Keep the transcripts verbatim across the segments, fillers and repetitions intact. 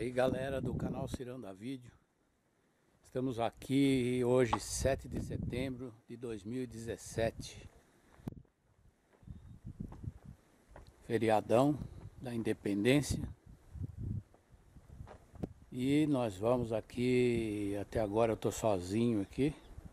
Aí galera do canal Ciranda Vídeo, estamos aqui hoje sete de setembro de dois mil e dezessete, feriadão da Independência, e nós vamos aqui, até agora eu tô sozinho aqui,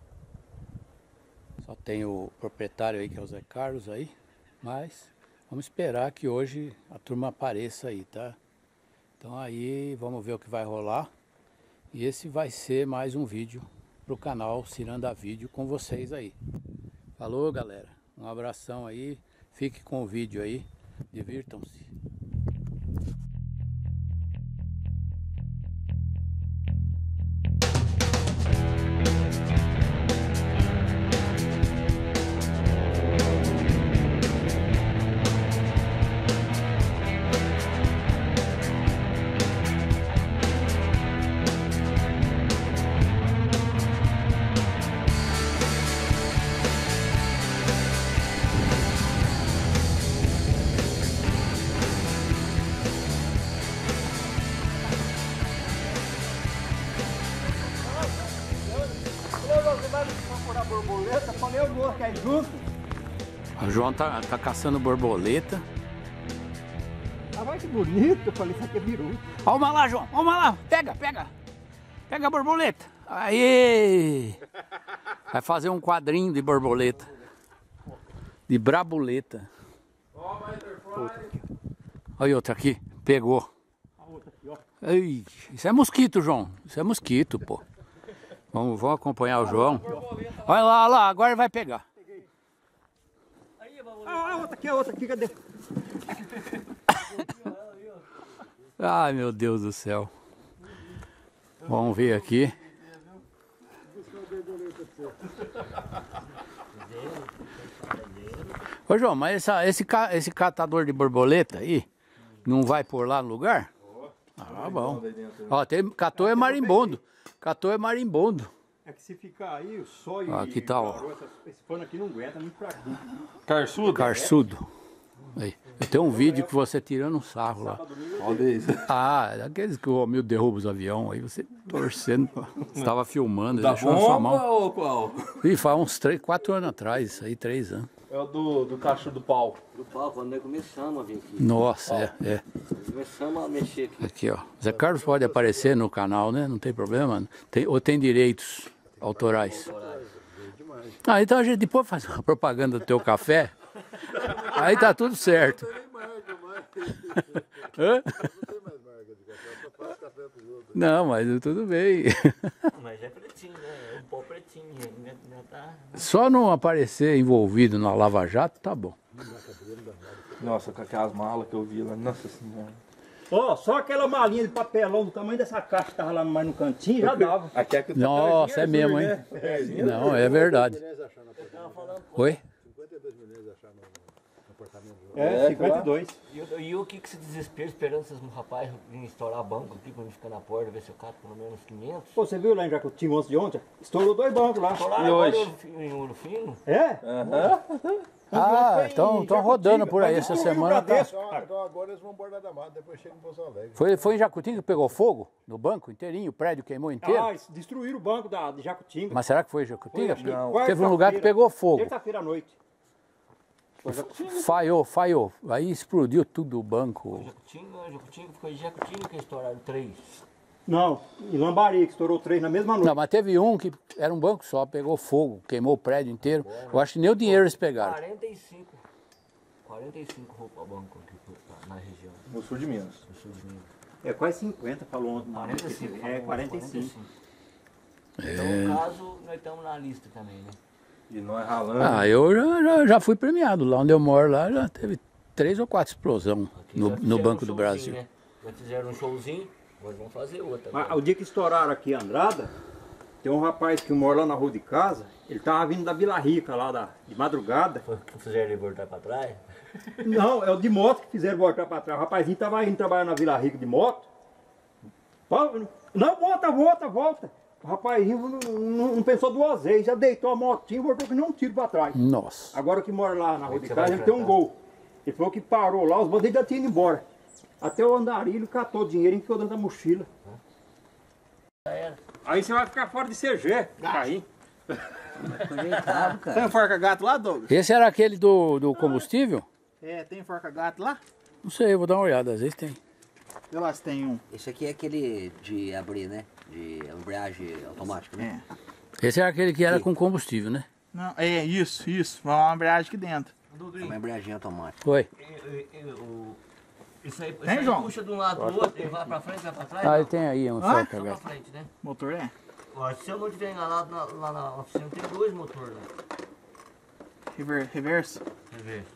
só tem o proprietário aí que é o Zé Carlos aí, mas vamos esperar que hoje a turma apareça aí, tá? Então aí vamos ver o que vai rolar. E esse vai ser mais um vídeo pro canal Ciranda Vídeo com vocês aí. Falou galera, um abração aí, fique com o vídeo aí, divirtam-se. Borboleta, falei o gosto que é junto. O João tá, tá caçando borboleta. Ah, vai que bonito, eu falei, isso aqui é biruta. Ó uma lá, João, ó uma lá, pega, pega. Pega a borboleta. Aí. Vai fazer um quadrinho de borboleta. De brabuleta. Olha outra aqui, pegou. A outra aqui, ó. Ei, isso é mosquito, João. Isso é mosquito, pô. Vamos, vamos acompanhar o João. Olha lá, olha lá, agora ele vai pegar. Ah, a outra aqui, a outra aqui, cadê? Ai, meu Deus do céu. Vamos ver aqui. Ô João, mas essa, esse, esse catador de borboleta aí, não vai por lá no lugar? Ah, bom. Ó, tem, catou é marimbondo. Catou é marimbondo. É que se ficar aí, o sol e ah, aqui tá, ó. Esse pano aqui não aguenta, muito fraquinho. Carçudo? Carçudo. Aí. Eu tenho um vídeo que você tirando um sarro lá. Olha isso. Ah, aqueles que o Romil derruba os aviões, aí você torcendo. Você estava filmando, Da deixou na sua mão. ou qual? Ih, faz uns três, quatro anos atrás, isso aí, três anos. É o do, do cachorro do pau. Do pau, quando nós começamos a vir aqui. Nossa, é, é. Começamos a mexer aqui. Aqui, ó. Zé Carlos pode aparecer no canal, né? Não tem problema. Tem, ou tem direitos autorais. Ah, então a gente depois faz uma propaganda do teu café. Aí tá tudo certo. Hã? Não, mas tudo bem. Mas é pretinho, né? É um pau pretinho. Já, já tá... Só não aparecer envolvido na Lava Jato, tá bom. Nossa, com aquelas malas que eu vi lá, nossa senhora. Ó, oh, só aquela malinha de papelão do tamanho dessa caixa que tava lá mais no cantinho, já dava. Aqui é que Nossa, é mesmo, hein? Não, é verdade. Oi? É, cinquenta e dois. E, o- e o que que se desespera esperando esses rapazes virem estourar banco aqui pra mim ficar na porta, ver se eu cato pelo menos quinhentos? Pô, você viu lá em Jacutinga ontem de ontem? Estourou dois bancos lá. Estouraram E agora hoje? em ouro fi- em ouro fino? É? Ah, então estão rodando por aí essa semana. Tá. Então, então agora eles vão bordar da mata, depois chegam em Pouso Alegre. Foi, foi em Jacutinga que pegou fogo no banco inteirinho, o prédio queimou inteiro. Ah, eles destruíram o banco da, de Jacutinga. Mas será que foi em Jacutinga? Foi, Não. quarta-feira. Teve um lugar que pegou fogo. Terça-feira à noite. Falhou, falhou. Aí explodiu tudo o banco. Jacutinga, Jacutinga, foi Jacutinga que estouraram três. Não, em Lambari, que estourou três na mesma noite. Não, mas teve um que era um banco só, pegou fogo, queimou o prédio inteiro. Eu acho que nem o dinheiro eles pegaram. quarenta e cinco. quarenta e cinco roupas banco aqui na região. No sul de Minas. No sul de Minas. É quase cinquenta, falou ontem. quarenta e cinco. É, falou, quarenta e cinco. Então, no caso, nós estamos na lista também, né? E não é ralando. Ah, eu já, já, já fui premiado. Lá onde eu moro, lá já teve três ou quatro explosões Aqui no, já no fizeram Banco um do showzinho, Brasil. Né? Já fizeram um showzinho, agora vamos fazer outra. Mas agora. o dia que estouraram aqui em Andrada, tem um rapaz que mora lá na rua de casa, ele tava vindo da Vila Rica lá da, de madrugada. Foi que fizeram ele voltar pra trás? Não, é o de moto que fizeram voltar pra trás. O rapazinho tava indo trabalhar na Vila Rica de moto. Não, volta, volta, volta. O rapazinho não, não, não pensou duas vezes, já deitou a motinha e voltou que não um tiro pra trás. Nossa. Agora que mora lá na rua de você casa, vai ele tem um enfrentar? gol. Ele falou que parou lá, os bandidos já tinham ido embora. Até o andarilho catou o dinheiro e enfiou dentro da mochila. Aí você vai ficar fora de C G, carrinho. Tem um forca-gato lá, Douglas? Esse era aquele do, do combustível? É, tem forca-gato lá? Não sei, eu vou dar uma olhada, às vezes tem. Eu lá se tem um. Esse aqui é aquele de abrir, né? De embreagem automática, né? É. Esse era aquele que era com combustível, né? Não, é isso, isso. Vai uma embreagem aqui dentro. É uma embreagem automática. Foi. Isso aí, isso Tem, aí João? puxa de um lado pro outro, ele vai pra frente, vai pra trás. Ah, não? ele tem aí um Ah? Só pra forca-gato. frente, né? Motor é? Ó, se eu não estiver enganado, na- lá na oficina tem dois motores lá. Rever, reverso. Quer ver?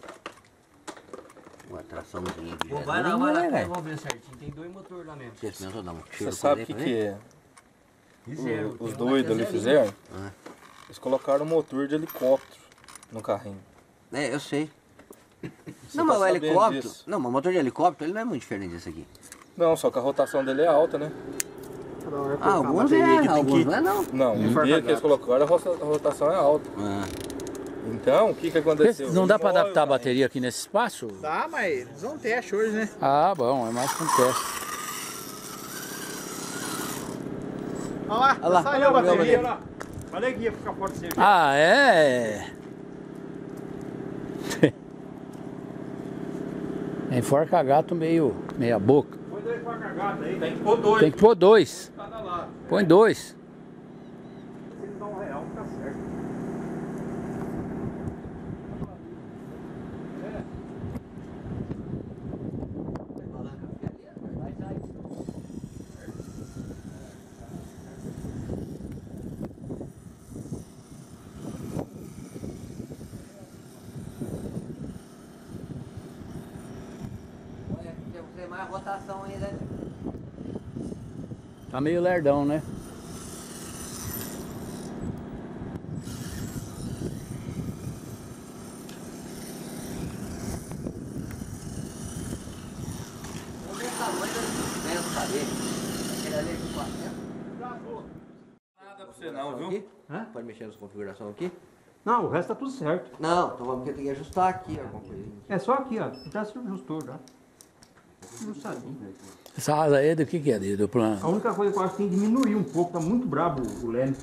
Uma traçãozinha aqui. Bom, já vai é lá, doido, vai lá, né, que nós velho? vamos ver certinho. Tem dois motores lá mesmo. Você experimentou dar um Você cheiro sabe o por que, aí que pra é? Zero, O- tem os um doidos lá que ali é zerinho. fizeram? Ah. Eles colocaram um motor de helicóptero no carrinho. É, eu sei. Você Não, tá mas o sabendo helicóptero. disso? Não, mas o motor de helicóptero ele não é muito diferente desse aqui. Não, só que a rotação dele é alta, né? Ah, alguns é, alguns não é não. Não, o dia que eles colocaram a rota- a rotação é alta. Ah. Então, o que que aconteceu? Esse- Não dá pra Ele adaptar a move o bateria aqui nesse espaço? Tá, mas eles vão teste hoje, né? Ah, bom, é mais que um teste. Olha lá, Olha lá. saiu a bateria. Olha lá. Falei que ia ficar fora de C G. Ah, é? É forca-gato meio meia boca. Põe dois forca-gato aí. Tem que pôr dois. Tem que pôr dois. Cada lado. Põe dois. Se ele dá um real, fica certo. Olha, tem mais rotação ainda. Tá meio lerdão, né? Vamos ver o tamanho da vento saber. Aquele ali com quatrocentos. Nada pra você não, viu? Aqui? Pode mexer nessa configuração aqui? Não, o resto tá tudo certo. Não, então vamos ter que ajustar aqui alguma coisa. É só aqui, ó. Já se ajustou já. Não sabia. Essa asa aí é do que que é? Do do A plano? única coisa que eu acho que tem que diminuir um pouco, tá muito brabo o Leme.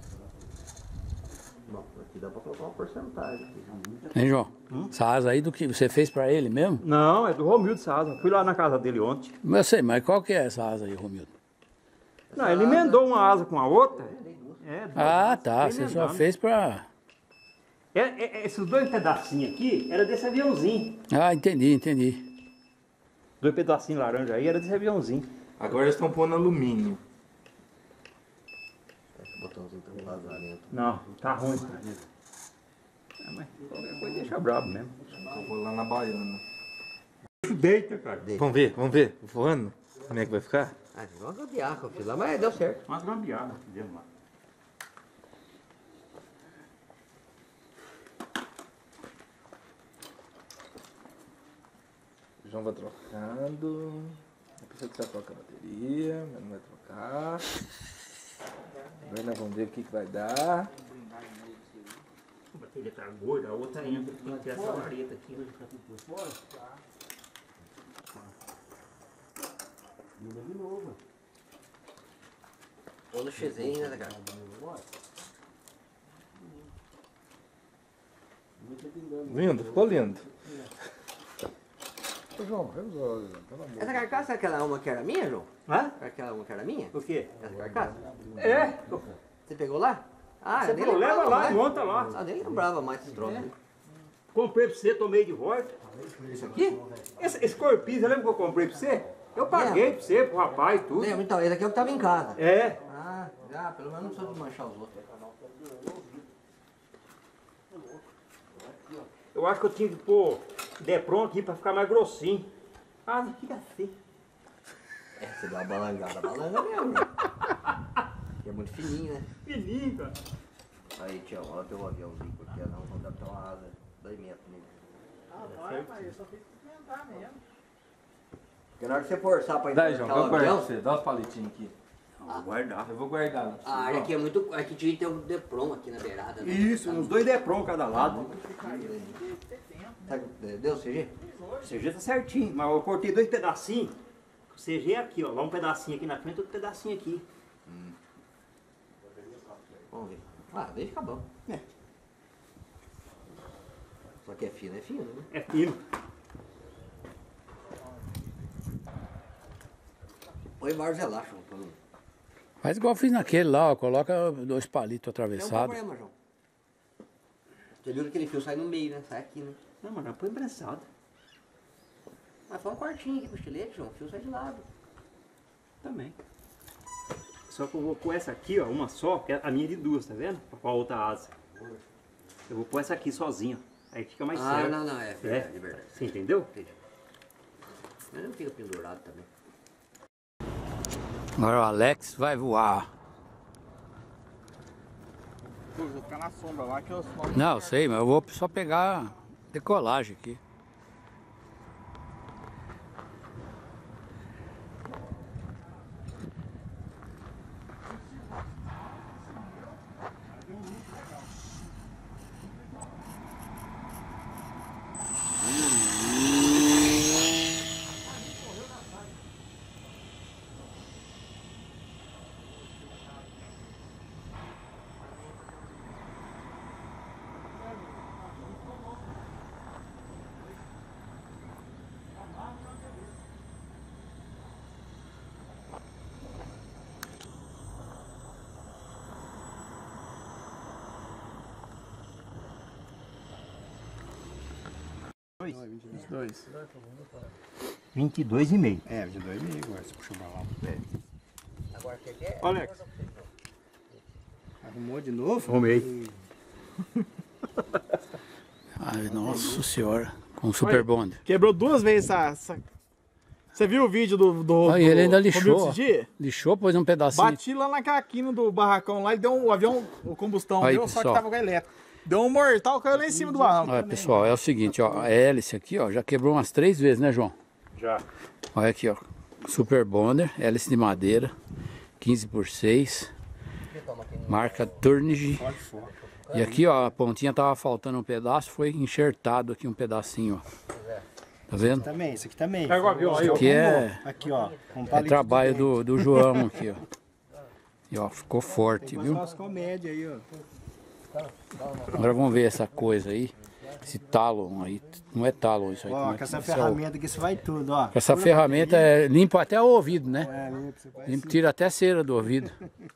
Bom, aqui dá pra colocar uma porcentagem. Hein, João? Essa asa aí do que você fez pra ele mesmo? Não, é do Romildo essa asa. Fui lá na casa dele ontem. Mas eu sei, mas qual que é essa asa aí, Romildo? Não, ele emendou uma asa com a outra. É, duas Ah, asas, tá. foi Você só emendando. fez pra... É, é, esses dois pedacinhos aqui era desse aviãozinho. Ah, entendi, entendi. Dois pedacinhos laranja aí era desse aviãozinho. Agora eles estão pondo alumínio. Esse botãozinho tá vazamento. Não, tá ruim. Ah, mas qualquer coisa deixa brabo mesmo. Eu vou lá na Baiana. Deita, cara. Vamos ver, vamos ver. Voando? Como é que vai ficar? Ah, tem uma gambiarra que eu fiz lá, mas deu certo. Umas gambiarras que fizemos lá. O João vai trocando. Eu pensei que você troca a bateria, mas não vai trocar. Agora nós vamos ver o que, que vai dar. A bateria tá gorda, a outra entra. Tem que tirar essa vareta aqui. Vai ficar tudo por fora. Ou no Xzinho, né, cara? Lindo, ficou lindo. Ô, João, resolve, pelo amor. Essa carcaça é aquela uma que era minha, João? Hã? Aquela uma que era minha? O quê? Essa carcaça? É. Você pegou lá? Ah, Você eu nem falou, leva lembrava lá, mais. monta lá. Ah, nem lembrava mais desse troço aí. Comprei pra você, tomei de volta. Isso aqui? Esse, esse corpinho, você lembra que eu comprei pra você? Eu paguei pra você, pro rapaz e tudo. Lembra? Então, esse aqui é o que tava em casa. É. Ah, já, pelo menos não precisa desmanchar os outros. Eu acho que eu tinha que pôr de pronto aqui pra ficar mais grossinho. Ah, não fica assim. É, você deu uma balangada, balanga mesmo. Que é muito fininho, né? Fininho, cara. Aí, tio, olha o teu aviãozinho, porque não vamos adaptar uma asa dois metros nele. Ah, vai, mas eu só fiz experimentar mesmo. Porque na hora que você forçar pra Dá aí, embarcar João, o qual é pra avião, você? Dá os palitinhos aqui. Vou guardar. Eu vou guardar. A área aqui é muito. Aqui tinha que ter um Depron aqui na beirada. Né? Isso, uns dois Depron cada lado. Tá, deu C G? O C G tá certinho, mas eu cortei dois pedacinhos. O C G é aqui, ó. Lá um pedacinho aqui na frente, outro pedacinho aqui. Hum. Vamos ver. Ah, daí fica bom. É. Só que é fino, é fino, né? É fino. Põe vários relaxos. Pra não... Faz igual eu fiz naquele lá, ó, coloca dois palitos Tem um atravessados. problema, João. Você viu que aquele fio sai no meio, né? Sai aqui, né? Não, mas não põe prensado. Mas foi um quartinho aqui pro estilete, João. O fio sai de lado. Também. Só que eu vou pôr essa aqui, ó, uma só, que é a minha de duas, tá vendo? Com a outra asa. Eu vou pôr essa aqui sozinha. Aí fica mais Ah, certo. não, não, é verdade, é verdade. Você entendeu? Entendi. Mas não fica pendurado também. Agora o Alex vai voar. Eu vou ficar na sombra lá que eu... Não, sei, mas eu vou só pegar decolagem aqui. Os dois. vinte e dois e meio. É, vinte e dois e meio agora, se puxar pra lá. Agora, o que que é? Olha, Alex. Arrumou de novo? Arrumei. Ai, nossa senhora, com o Super Bond. Quebrou duas vezes essa... essa... Você viu o vídeo do... do Ah, e ele do- ainda do lixou, Romildo esse dia? Lixou, pôs um pedacinho. Bati lá na caquina do barracão lá e deu um... O avião, o combustão Aí, deu, só que pessoal. tava com elétrico. Deu um mortal, caiu lá em cima do barranco. Olha, pessoal, é o seguinte, ó, a hélice aqui, ó, já quebrou umas três vezes, né, João? Já. Olha aqui, ó, Super Bonder, hélice de madeira, quinze por seis, marca Turnage. E aqui, ó, a pontinha tava faltando um pedaço, foi enxertado aqui um pedacinho, ó. Tá vendo? Também, esse aqui também. Pega o avião aí, ó. Aqui é, Aqui, ó. Com é palito trabalho de do, do João aqui, ó. E ó, ficou forte, dente. viu? As comédias aí, ó. Agora vamos ver essa coisa aí, esse talon aí, não é talon isso aí. Ó, como é com que- essa isso é o- ferramenta aqui, isso vai tudo, ó. Com essa ferramenta é, limpa até o ouvido, né? É, limpa, você vai Limpa, tira até cera do ouvido.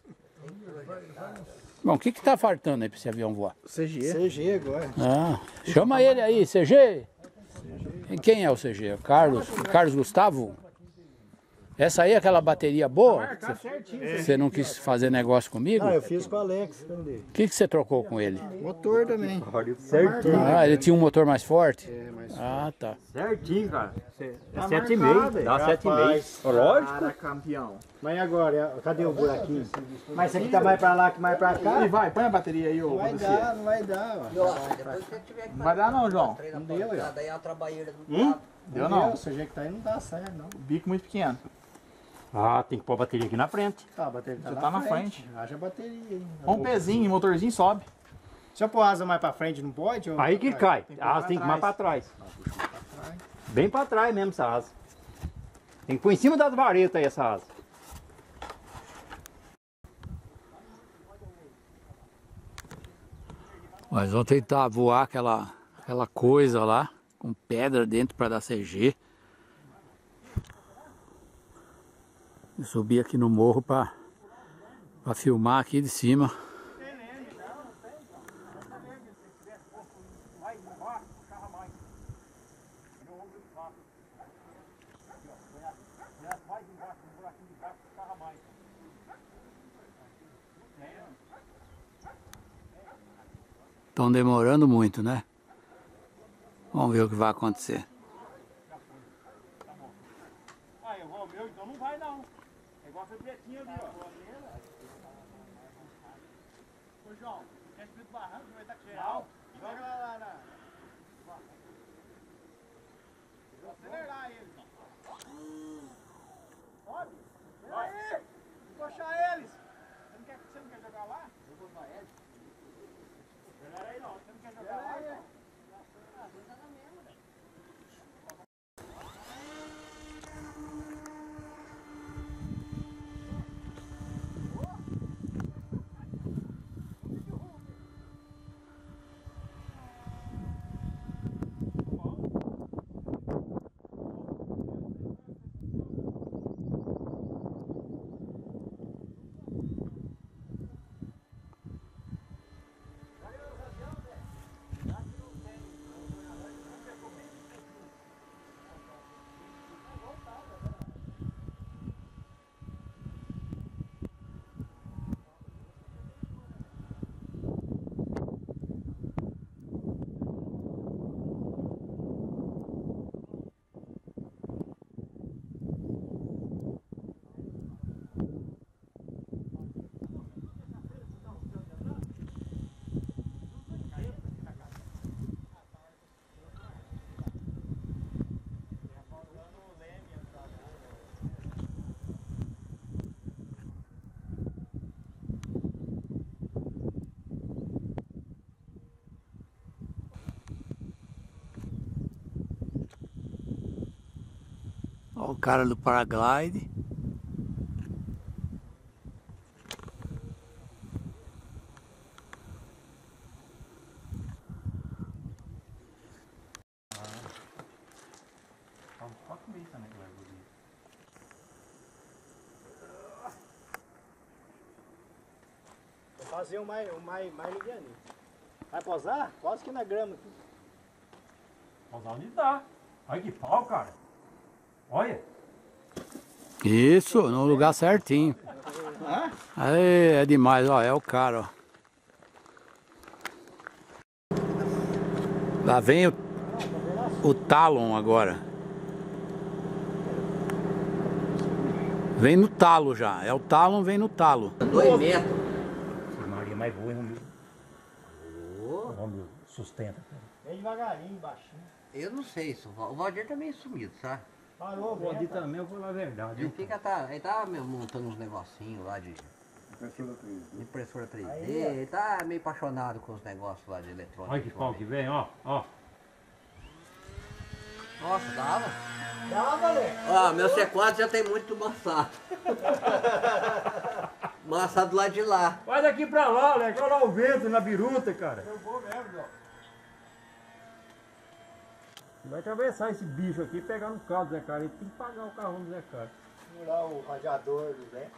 Bom, o que que tá faltando aí pra esse avião voar? C G. C G agora. Ah, chama ele aí, C G. E quem é o C G? O Carlos, o Carlos Gustavo? Essa aí é aquela bateria boa? que Você, você não quis fazer negócio comigo? Ah, O eu fiz com o Alex, cadê? que que você trocou com ele? Motor também. Certinho. Ah, ele tinha um motor mais forte? É, mas... Ah, tá. Certinho, cara. É Tá sete e marcado, meio. Dá hein? sete e meio. Rapaz. Lógico. Cara, campeão. Mas agora, cadê o buraquinho? Mas esse aqui tá mais pra lá que mais pra cá? E vai, põe a bateria aí, ô Não vai Luciano. dar, não vai dar, ó. E ó, depois que você tiver que Não vai dar não, João. treinar Não pra deu, usar, ó. daí é a trabalheira do Hum? lado. Deu não. O C G que tá aí não dá certo, não. Bico muito pequeno. Ah, tem que pôr a bateria aqui na frente. Tá, a bateria tá, Já na, tá na frente. Haja bateria, hein. Um pezinho, motorzinho sobe. Se eu pôr asa mais pra frente, não pode? Ou Aí pra que trás? cai. Tem que A pôr asa pra tem que ir mais pra trás. trás. Bem pra trás mesmo essa asa. Tem que pôr em cima das varetas aí essa asa. Nós vamos tentar voar aquela, aquela coisa lá, com pedra dentro para dar C G. Eu subi aqui no morro para para filmar aqui de cima. Estão demorando muito, né? Vamos ver o que vai acontecer. Ah, eu vou o meu, então não vai não. É igual essa pretinha ali, ó. Ô João, quer subir do barranco, vai estar geral. Joga lá, lá, lá. Vou acelerar ele. Sobe. Aí, puxa ele. Ó, o cara do paraglide. Vou fazer o mais, o mais, mais livianinho. Vai posar? Quase que na grama aqui. Posar onde dá. Olha que pau, cara. Olha. Isso, no lugar certinho. Aí, é demais, ó, é o cara, ó. Lá vem o, o Talon agora. Vem no talo já, é o Talon, vem no talo. Dois metros. Maria, mais boa, hein, Romildo? Ô, Romildo, sustenta. Bem devagarinho, baixinho. eu não sei, isso. O Valdir tá meio sumido, sabe? Parou, O Adi vento. também, eu vou falar a verdade. Ele hein? fica, tá, ele tá meu, montando uns negocinhos lá de impressora três D. Aí, ó. Ele tá meio apaixonado com os negócios lá de eletrônica. Olha que pau que vem, ó, ó. Nossa, dava? Dá, Valé. Ó, meu C quatro já tem muito maçado. Maçado lá de lá. Vai daqui pra lá, Alex. Olha lá o vento na biruta, cara. Eu vou mesmo, ó. Vai atravessar esse bicho aqui e pegar no carro do Zé Carlos. Ele tem que pagar o carro do Zé Carlos. Segurar o radiador do Zé.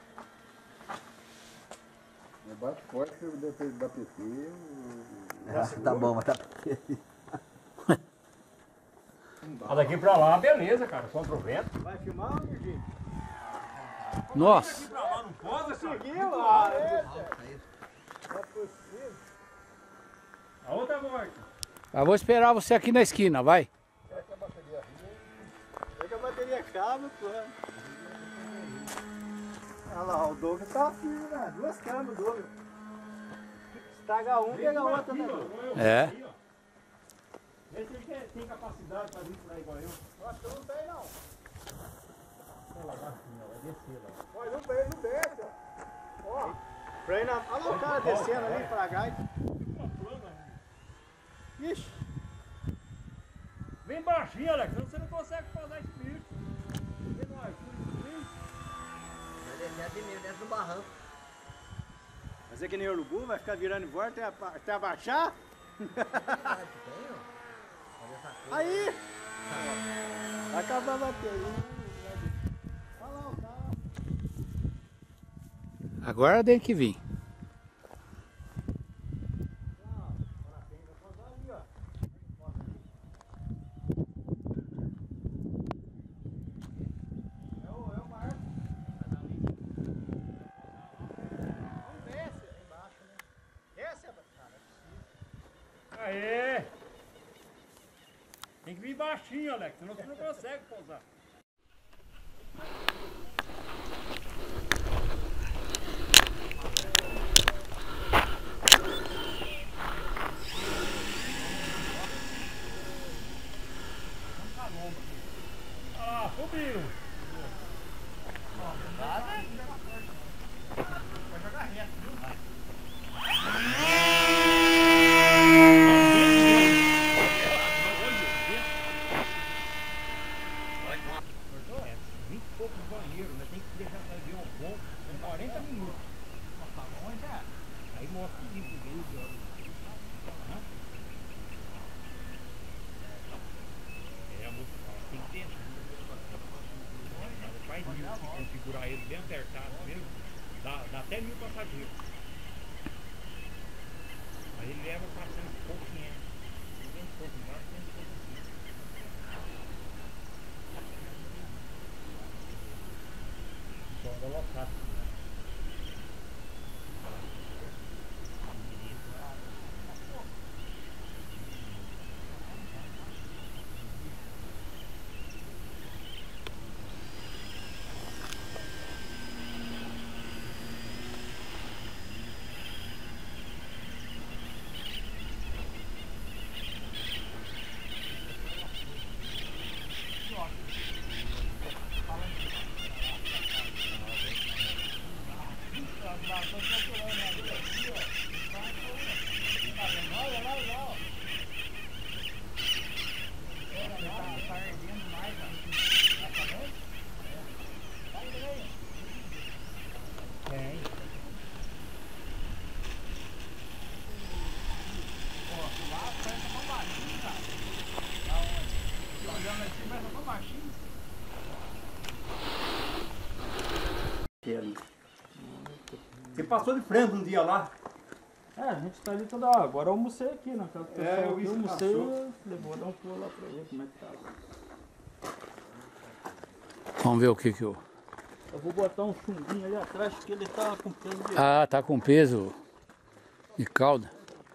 Eu bato forte que eu dependo da P T. Tá bom, mas tá. Vai daqui pra lá, beleza, cara. Contra o vento. Vai filmar, Virgínia? Nossa, Pra lá não pode, Conseguiu? Ah, é. Não é possível. A outra morte. eu vou esperar você aqui na esquina, vai. Será que a bateria Será que a bateria acaba, pô? Olha lá, o Douglas tá firme, né? Duas câmeras, o Douglas. Estraga um, pega a outra, né? Douglas? É. Vê se ele tem, tem capacidade pra vir por aí igual eu. Eu acho que eu não tenho, não. Olha lá, assim, ó, vai descer lá. Olha, não vem, não desce, ó. Ó, freio na... Olha lá o cara descendo ali pra gaita. Ixi. Vem baixinho, Alex, senão você não consegue fazer esse bicho. Vem no iFood, vem. Vai descer de meio dentro do barranco. Mas é que nem urubu, vai ficar virando em volta até, até abaixar? Aí! Vai acabar a bateria. Olha lá o cara. Agora tem que vir. Aê! Tem que vir baixinho, Alex, senão você não consegue pousar. Ah, subiu! vinte e pouco no banheiro, né? Tem que deixar fazer um bom com quarenta minutos. Tá bom já? Aí mostra o livro dele de hora. É, a música fala, tem que deixar. Mas faz mil, se configurar ele bem apertado mesmo, dá, dá até mil passageiros. Aí ele leva quatrocentos e pouco, quinhentos. quinhentos e pouco embaixo, quinhentos e pouco assim. Joga lotado. Você passou de frente um dia lá? É, a gente tá ali toda hora. Agora eu almocei aqui, né? É, eu vi eu que almocei passou. e levou dar um pulo lá pra ver como é que tá lá. Vamos ver o que que eu... Eu vou botar um chumbinho ali atrás, que ele tá com peso de... Ah, tá com peso de cauda.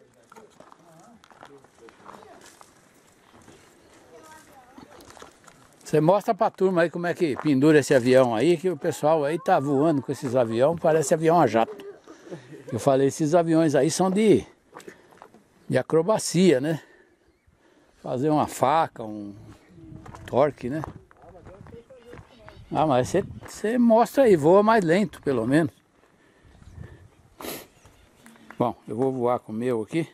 Você mostra pra turma aí como é que pendura esse avião aí, que o pessoal aí tá voando com esses aviões, parece avião a jato. Eu falei, esses aviões aí são de, de acrobacia, né? Fazer uma faca, um torque, né? Ah, mas você, você mostra aí, voa mais lento, pelo menos. Bom, eu vou voar com o meu aqui.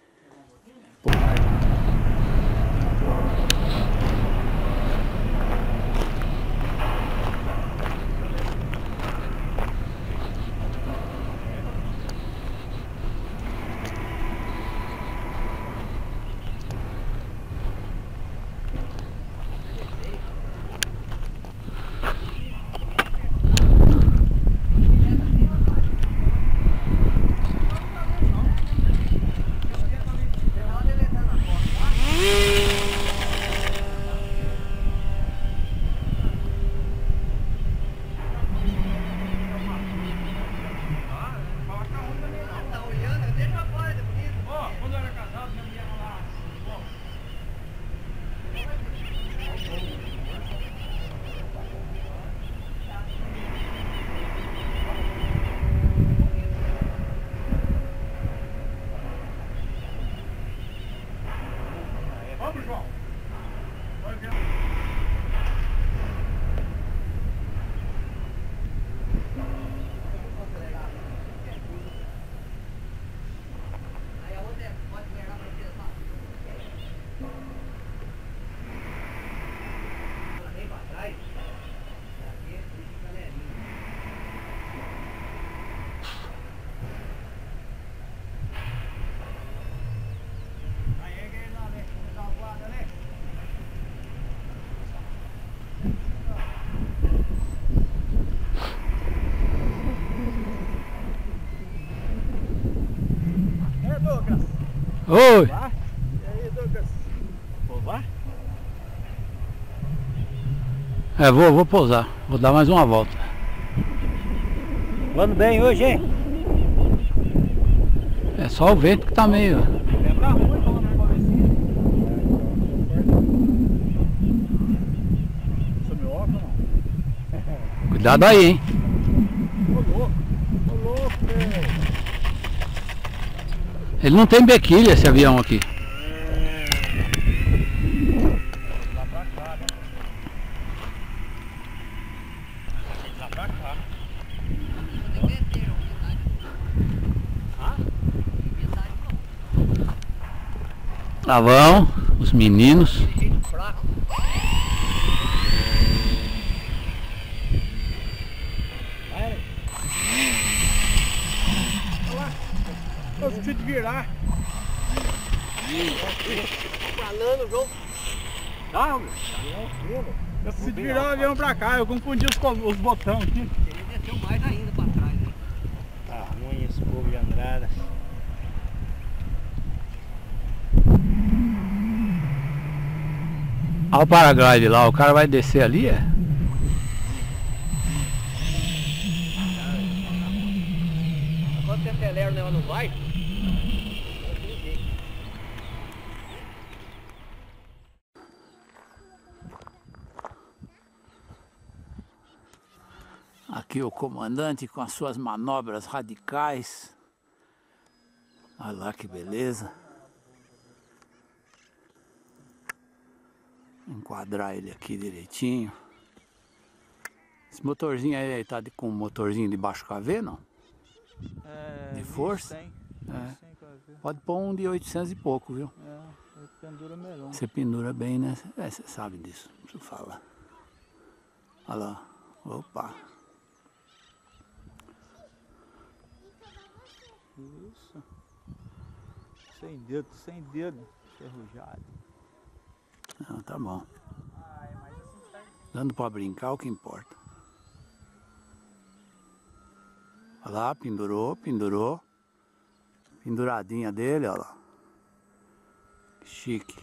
Oi! E aí, Douglas? Pousar? É, vou, vou pousar. Vou dar mais uma volta. Voando bem hoje, hein? É só o vento que tá meio... Tá ruim, falando no comecinho. Isso é meu óculos, não? Cuidado aí, hein? Ô louco, ô louco, velho. Ele não tem bequilha, esse avião aqui. Lá pra cá, né? Lá pra cá. Lá vão os meninos. Eu esqueci de virar. Falando, João. Tá, meu? Eu esqueci de virar o avião pra cá, eu confundi os, co- os botões aqui. Ele desceu mais ainda pra trás, né? Tá ruim esse povo de Andradas. Olha o paraglide lá, o cara vai descer ali, é? Quando você acelera, ela não vai? Aqui o comandante com as suas manobras radicais. Olha lá que beleza. Enquadrar ele aqui direitinho. Esse motorzinho aí tá de, com um motorzinho de baixo K V, não? É, De força? cem, É. cem kV. Pode pôr um de oitocentos e pouco, viu? É, ele pendura melhor. Você pendura bem, né? É, você sabe disso, não preciso falar. Olha lá. Opa. Isso. Sem dedo, sem dedo. Enferrujado. Não, tá bom. Ah, é mais assim Dando para brincar, o que importa. Olha lá, pendurou, pendurou. Penduradinha dele, olha lá. Chique.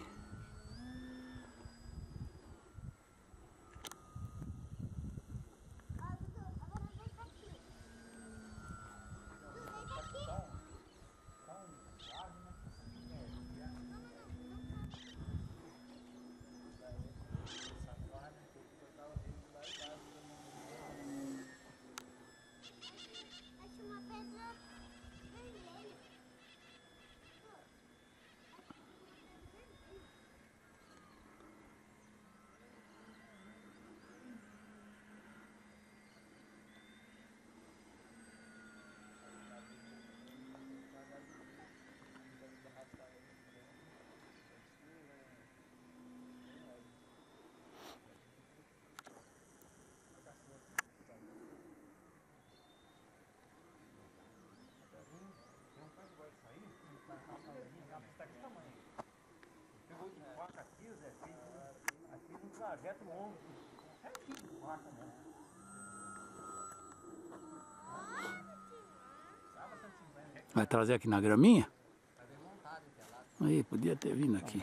Trajeto longo, certinho de vaca mesmo. Vai trazer aqui na graminha? Aí, podia ter vindo aqui.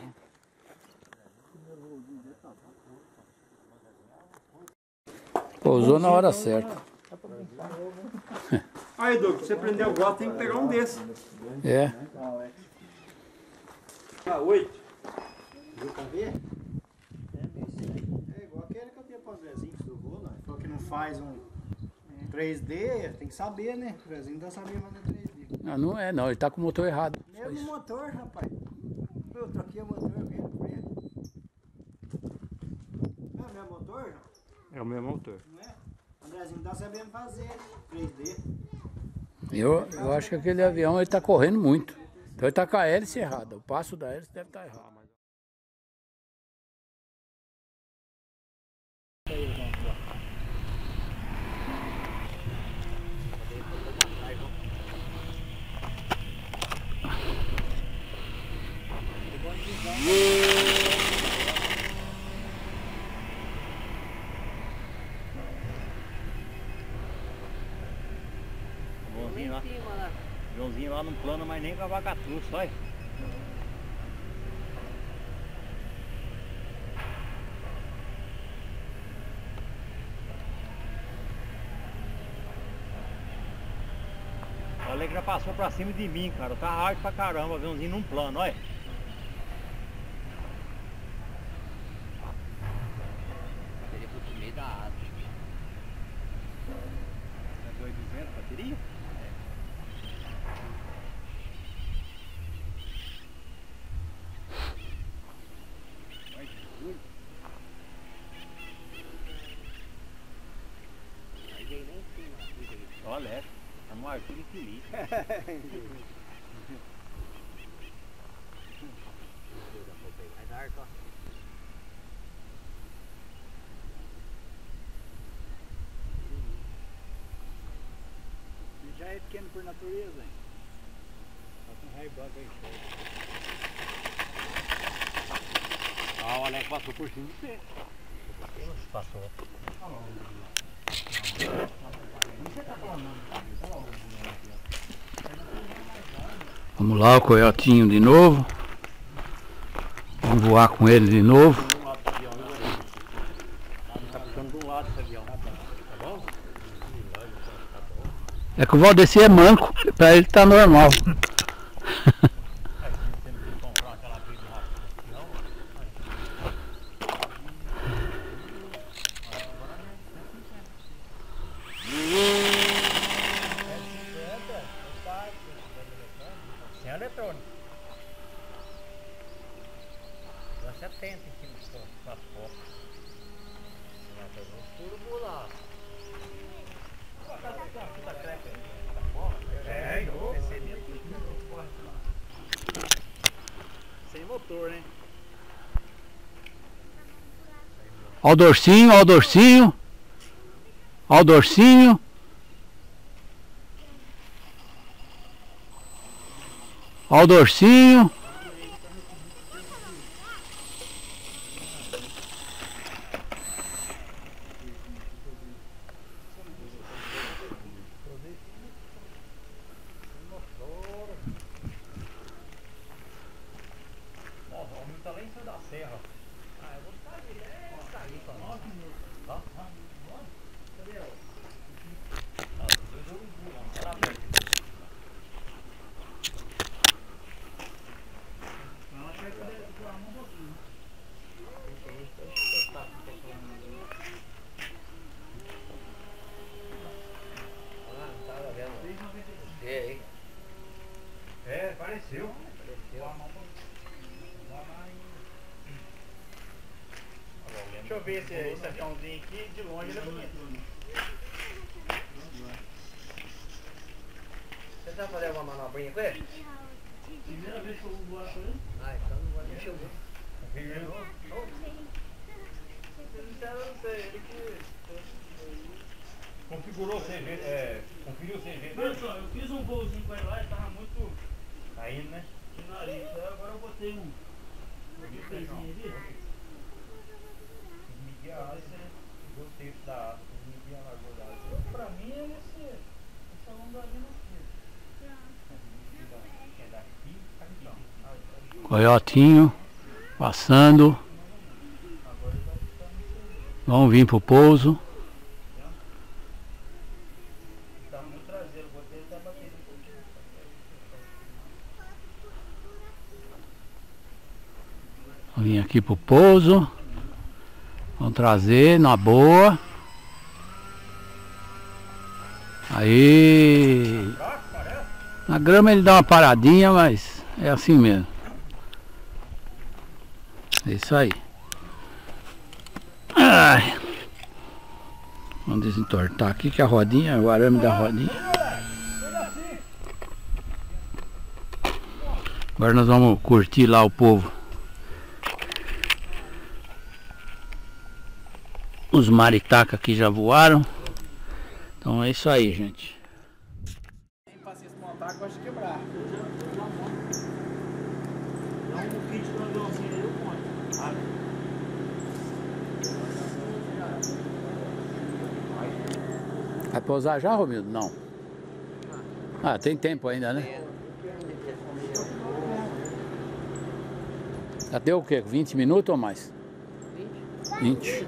Pousou na hora certa. Aí, Doug, pra você prender o gato tem que pegar um desses. É. Ah, oito. Viu pra ver? É igual aquele que eu tinha pro Zezinho que jogou, né? Falou que não faz um três D, tem que saber, né? O Zezinho não tá sabendo fazer três D. Não, não é não, ele tá com o motor errado. Mesmo motor, rapaz. Eu troquei o motor, eu veio preto. Não é o mesmo motor, não? É o mesmo motor. Não é? O Andrezinho não tá sabendo fazer três D. Eu, eu acho que aquele avião ele tá correndo muito. Então ele tá com a hélice errada. O passo da hélice deve estar errado. Joãozinho lá, Joãozinho lá não plana mais nem com a vacatruz, olha. Olha que já passou pra cima de mim, cara. Tá hard pra caramba, Joãozinho num plano, olha. Bateria pro meio da asa. É dois mil e duzentos bateria? Olha, é. Tá no artigo feliz. Vai dar arco, ó. Já é pequeno por natureza, hein? Tá com raio branco aí, Ah, o Alex passou por cima de você. Passou. Vamos lá, o coiotinho de novo. Vamos voar com ele de novo. Tá puxando de um lado esse avião. Tá bom? É que o Valdeci é manco, pra ele tá normal. Sem eletrônico. Dá setenta em cima de as fotos. Vai fazer um turbo lá. É, igual. Sem motor, né? Ó o dorsinho, ó o dorsinho. Ó o dorsinho. Ó o dorsinho. apareceu. Deixa eu ver esse, esse aviãozinho aqui, de longe ele é bonito. Você tá fazendo uma manobrinha com ele? Primeira vez que eu vou voar com ele. Ah, então não vai mexer o dedo. Eu não sei, ele que... Configurou o C G, é, conferiu o C G. Olha só, eu fiz um voozinho com ele lá e tava muito Caindo, né? de nariz. Aí agora eu botei um... Um pezinho ali. Medir a asa, o terço da asa, medir a largura da asa. Pra mim é esse... Esse alongadinho aqui. É daqui pra aqui. Coiotinho passando. Vamos vir pro pouso. Tá muito traseiro, botei ele tá batendo um pouquinho. Vamos vir aqui pro pouso. Vamos trazer na boa. Aí. Na grama ele dá uma paradinha, mas é assim mesmo. É isso aí. Ai. Vamos desentortar aqui que a rodinha, o arame da rodinha. Agora nós vamos curtir lá o povo. Os maritacas aqui já voaram. Então é isso aí, gente. Tem paciência montar que gosta de quebrar. Dá um kit do aviãozinho aí, eu conto. Vai pousar já, Romildo? Não. Ah, tem tempo ainda, né? Já deu o quê? vinte minutos ou mais? vinte.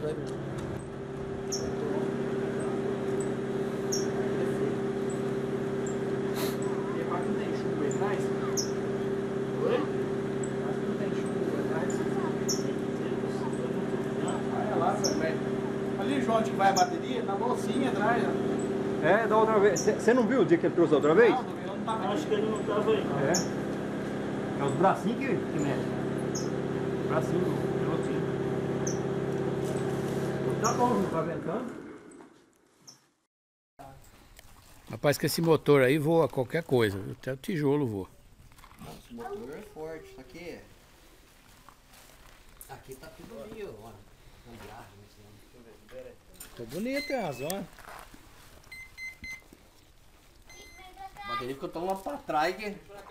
Ali, João, onde que vai a bateria, na bolsinha atrás. ó. É, da outra vez. Você não viu o dia que ele trouxe da outra vez? Não, eu não tava Acho que ele não tava aí. Não. É. É os bracinhos que, que mexem. Bracinho, pilotinho. Tá bom, não tá ventando? Rapaz, que esse motor aí voa qualquer coisa. Até o tijolo voa. Nossa, o motor é forte, só que... Aqui tá tudo meio, ó. Tô bonito, tem razão. A bateria ficou tão lá pra trás que...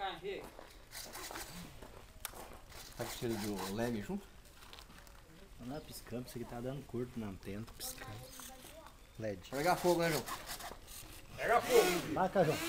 Tá com cheiro do leme junto? Não, piscando, isso aqui tá dando curto na antena, piscando. L E D. Vai pegar fogo, né, João? Vai cá, João.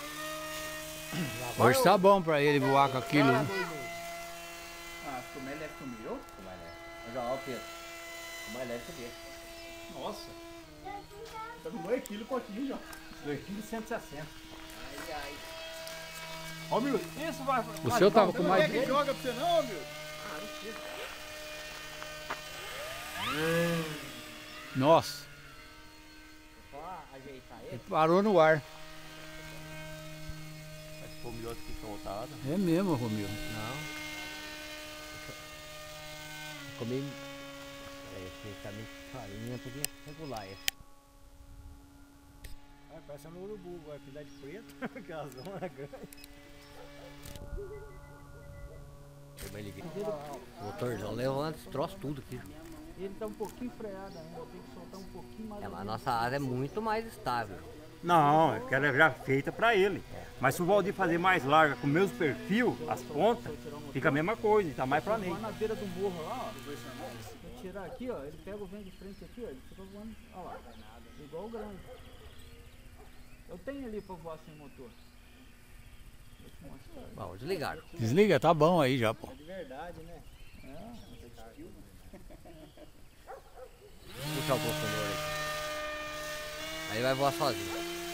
Hoje tá bom pra ele voar com aquilo. Né? Ah, ficou mais leve que o meu? Ficou mais leve. Mas já, ó, Pedro. Ficou mais leve que o dele. Nossa. Tá com dois quilos pouquinho, João. dois quilos e cento e sessenta. Ai, ai. Ó, meu, isso vai... O seu tava com Não mais. é que joga pra você não, meu? Nossa, Só ajeitar ele. ele parou no ar. Mas ficou melhor do que soltado. É mesmo, Romildo. Não. Ficou meio... É, esse tá meio farinha, podia regular esse. Ah, parece um urubu, vai pintar de preto, aquela zona grande. Eu me liguei. O motorzão levanta, destroça tudo aqui. Ele tá um pouquinho freado ainda, tem que soltar um pouquinho mais. É, mas a nossa asa é muito mais estável. Não, é porque ela é já feita pra ele. Mas se o Valdir fazer mais larga com o mesmo perfil, as pontas, fica a mesma coisa, tá mais pra Vai nem. na beira do morro lá, ó. Vou tirar aqui, ó. Ele pega o vento de frente aqui, ó. Ele fica voando, ó lá. Igual o grande. Eu tenho ali pra voar sem motor. Vou te mostrar. Bom, desligaram. Desliga, tá bom aí já, pô. De verdade, né? É. Puxar o computador aí. Aí vai voar sozinho.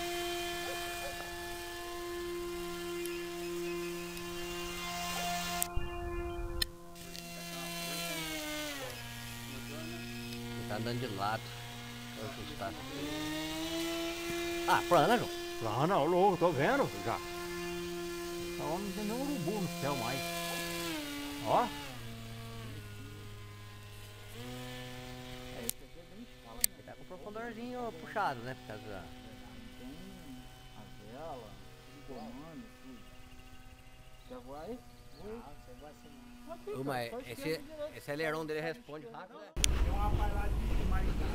Ele tá andando de lado. Olha o que tá. Ah, plana, João. Lá não, louco, tô vendo já. Tá Ó, não tem nem urubu no céu mais. Ó. É, esse aqui é bem escala mesmo. Ele tá com o profundorzinho puxado, né? Por causa da... Tem a vela, o comando, tudo. Já vai? Vai. Ah, você vai assim. Aqui, Ô, cara, mas só esse, esquerda e direita. esse aileron dele responde rápido, né? Tem um rapaz lá de Maringá.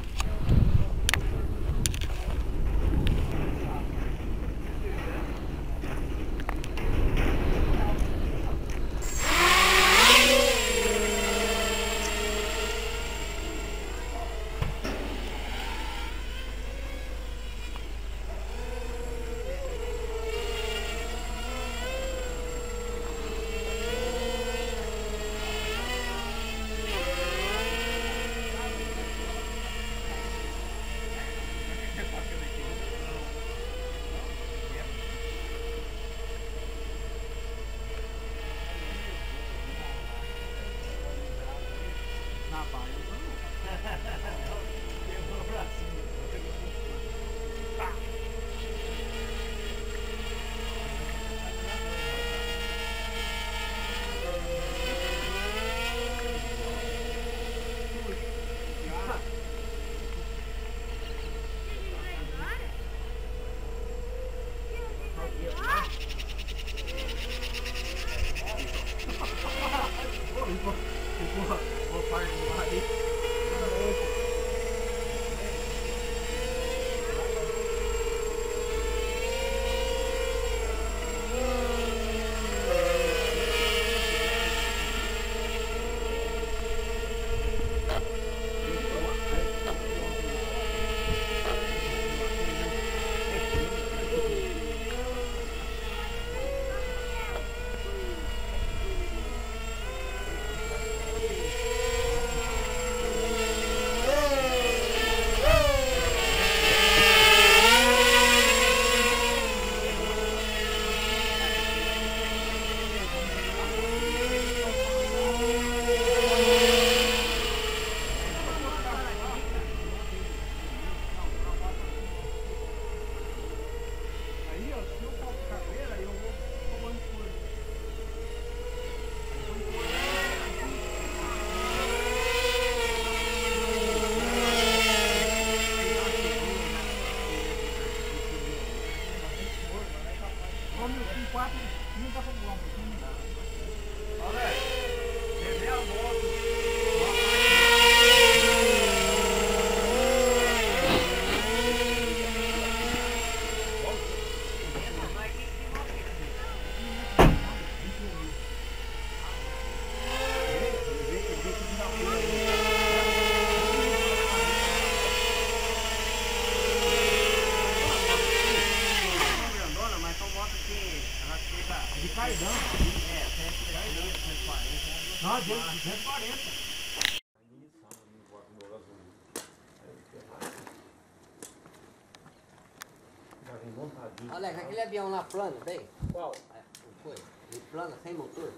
Alex, aquele avião lá plano, tem? Qual? É, não foi? Ele plana, sem motor?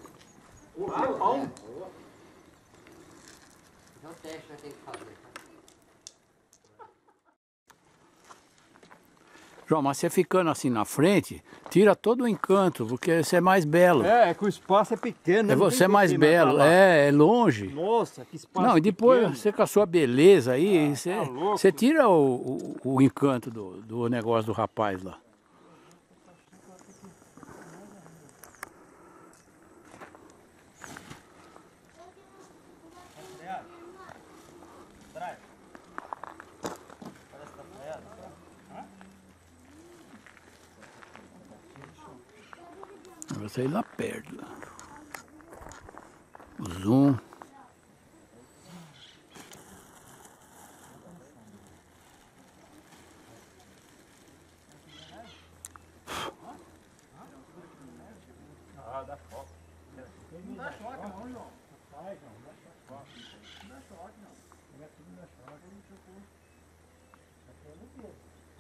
O avião? É. Então o teste vai ter que fazer. João, mas você ficando assim na frente, tira todo o encanto, porque você é mais belo. É, é que o espaço é pequeno, né? É Não você tem mais que ir mais pra belo, lá. é, é longe. Nossa, que espaço Não, e depois pequeno. você com a sua beleza aí, Ah, você, tá louco. você tira o, o, o encanto do, do negócio do rapaz lá. Você ir lá perto. Lá. O zoom. Ah, dá foto. Não dá choque não, João. Vai, João, não dá choque. Não dá choque não. Não é tudo não dá choque. Aqui eu não quero.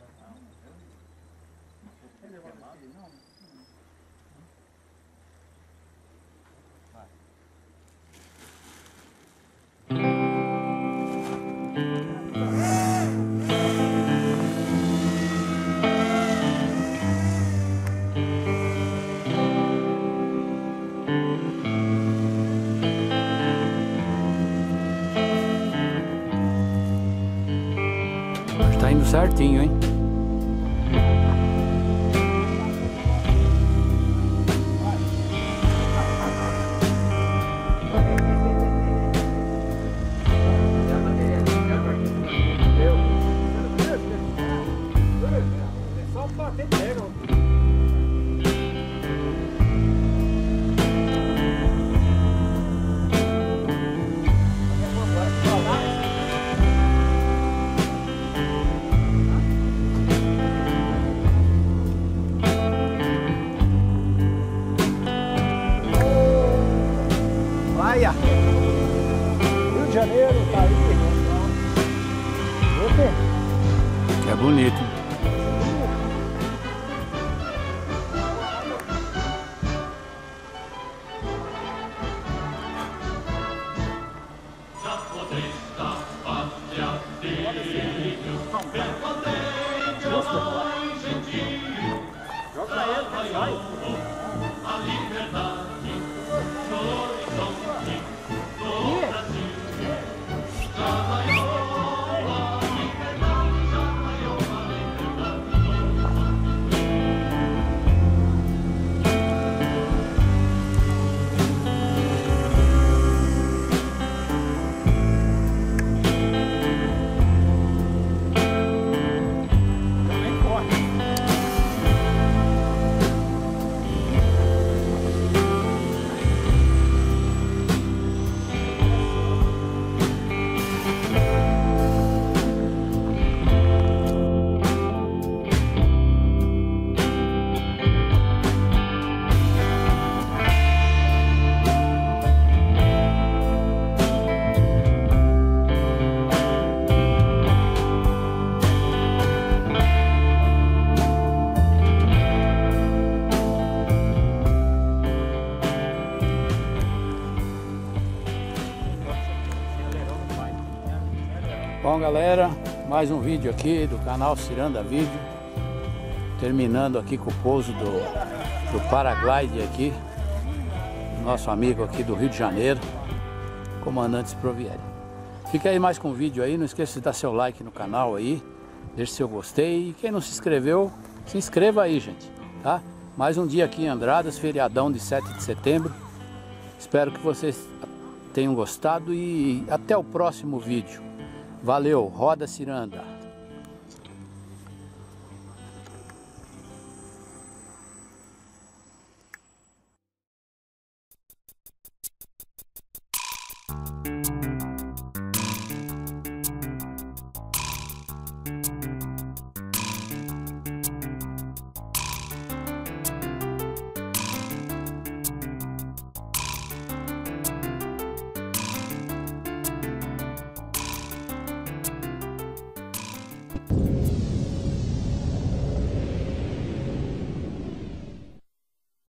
Não quer levar aqui, não? indo certinho, hein? Rio de Janeiro, tá aí. É bonito. Joga pra ele, vai. Bom, galera, mais um vídeo aqui do canal Ciranda Vídeo, terminando aqui com o pouso do, do Paraglide aqui, nosso amigo aqui do Rio de Janeiro, comandante Sprovieri. Fica aí mais com o vídeo aí, não esqueça de dar seu like no canal aí, deixe seu gostei e quem não se inscreveu, se inscreva aí, gente, tá? Mais um dia aqui em Andradas, feriadão de sete de setembro, espero que vocês tenham gostado e até o próximo vídeo. Valeu, roda ciranda!